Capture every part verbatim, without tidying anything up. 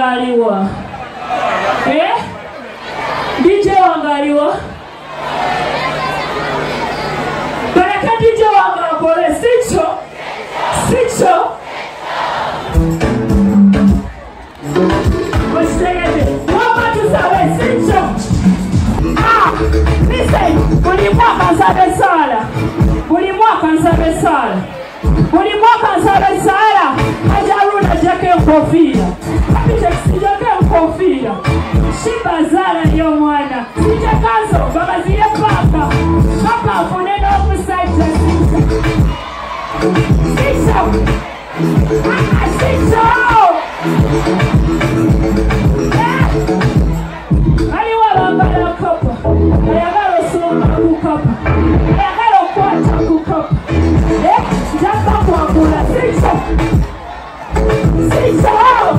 wangaliwa. Eh? D J wangaliwa. Baraka D J wangakole sicho. Sicho. Wapa tusabe sicho. Ah, listen, buli mwaka nsabe sala. Buli mwaka nsabe sala. Buli mwaka nsabe sala. Ajaruna jake nkofira. Kapite sijake nkofira. Shimba zala yo mwana. Sije kazo, baba zile paka. Paka funeno kusaita sicho. Sicho. Ah, sicho. Aliwa bambala kopa. Ayagalo soma kukapa. Ayagalo kwata kukapa. Eh, japa kwa kula. Sicho. Sicho.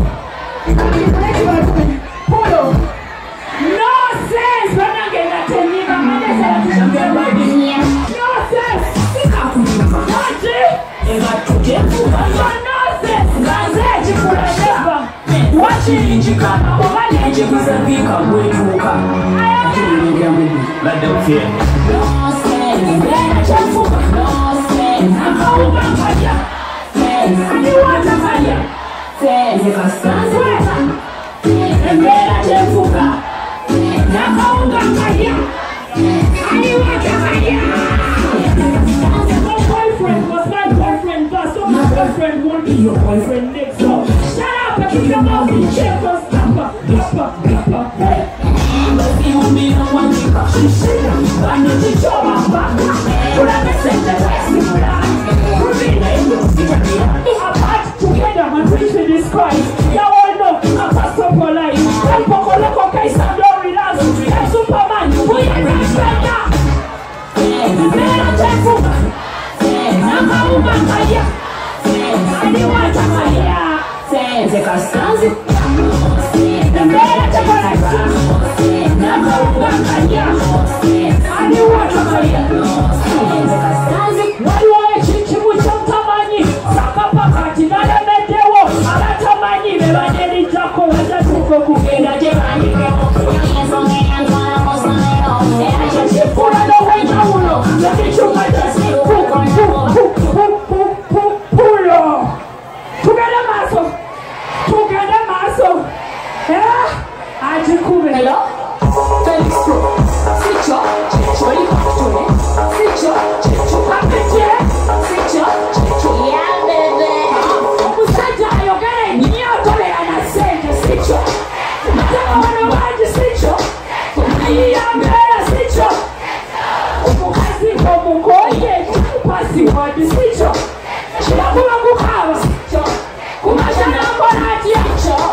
Polo. No sense. Wanangena tenima. Manesa ya kushambia baby. No sense. Sika kunyuma. Naji. Ega tukefuka. No sense. Gazeji kula neba. Wachi kama wale jikuzambika kwetuka. Let them fear. No sense. Bena chafuka. No sense. Nakauka kaya. Sense. Aliwata kaya. Sense. Nikasanze. Bena chafuka. Nakauka kaya. Aliwata kaya. My boyfriend was my boyfriend, but so my boyfriend won't be your boyfriend next door. Shut up, I keep your mouth in check, cause stopper, stopper, stopper, hey. But you me no one to catch you, shit. I need to show my back. Put up a set the rest of the life. Put me in the see what they are. Apart together and reach for this Christ. You all know, I'm pastor for life. I'm Poco Loco, Kaisa, don't relax. I'm Superman, we are right now. Better check for me. Nakauka kaya. Aliwata kaya. Sense kasanze. Mbele chakona cha. Nakauka kaya. Aliwata kaya. Sense kasanze. Waliwae chichimu cha mtamanyi. Sakapa kati nale medewo. Alatamanyi bebadeli jako waja tuko kugenda jebani. Echa chifura no wenya ulo. Laki chuma jasi. Hello? Felix Pro. Switch up, switch up, switch up, switch up, switch up, switch up, yeah, baby. Usaja ayogane niyo tole anasenge switch up. Nataka wana waje switch up. Iya mbele switch up. Ukasi kwa mukoye, pasi waje switch up. Shirakuwa kukaba switch up. Kumashana mbona atia switch up.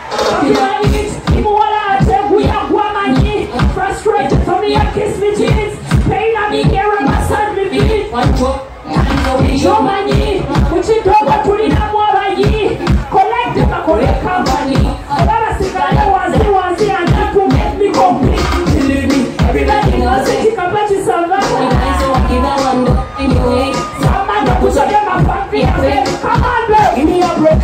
Frustrated for me, I kiss me jeans. Pain on me, carry my son with me. Show my knee, which is over to the Namwari. Collect the Makore company. But I was the ones here and that will make me complete. Everybody knows that you can purchase some money. Anyway, someone that puts on my puppy. Come on, bro, give me a break.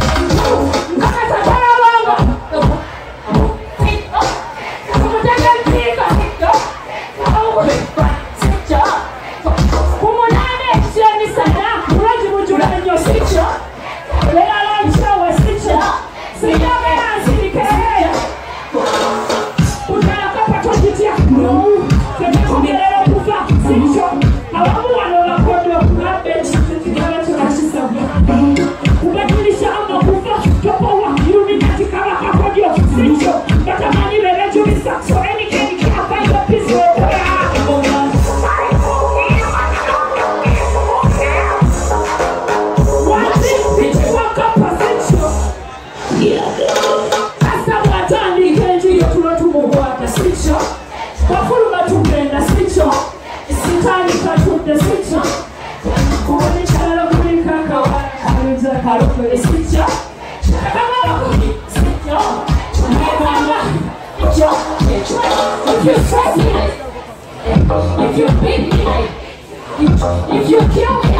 If you beat me, if you kill me,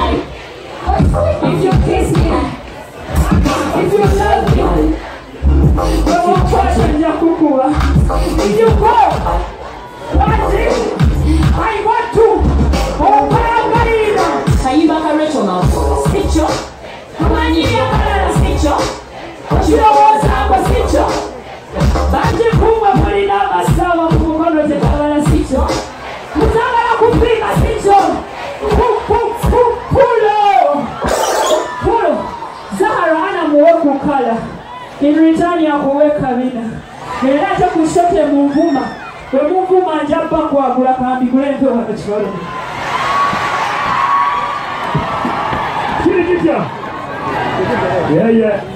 if you kiss me, if you love me, kukuba. If you go, that's it. I want to. Oh, Margarita. Kayimba ka Rachel now. Stitch up. Kumanyia kalala stitch up. Chirawoza kwa stitch up. Banje kumwa polina masawa kukono te kalala stitch up. Mutangala kupika stitch up. Pulo. Pulo. Zahara ana muweku kala. In return ya kuweka vina. Nileta kushote muvuma. We muvuma njapa kwa kula kambi kulempe wakachikole. Yeah, yeah.